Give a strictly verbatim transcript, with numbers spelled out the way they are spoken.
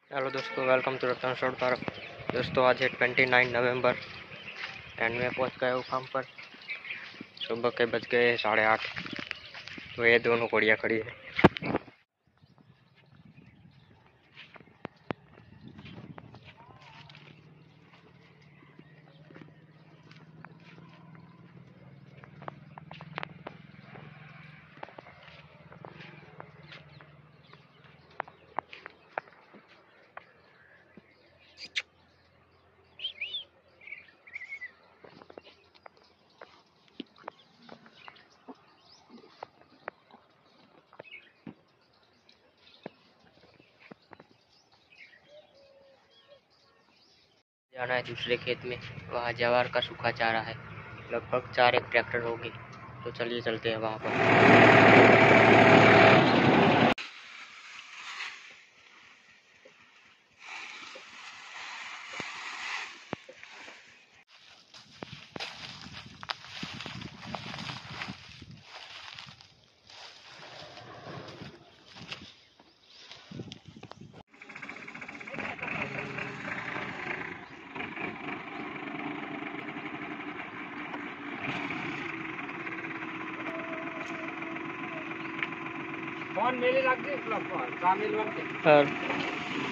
Hello दोस्तों, welcome to रतन शोर तरफ। दोस्तों आज है ट्वेंटी नाइन नवंबर एंड मैं पहुंच गया हूँ काम पर। सुबह के बज गए साढ़े आठ। वे दोनों घोड़ियाँ खड़ी है। जाना है दूसरे खेत में, वहाँ जवार का सूखा चारा है। लगभग चार एक ट्रैक्टर होगी, तो चलिए चलते हैं वहाँ पर। कौन मेले लग गए शामिल बनते और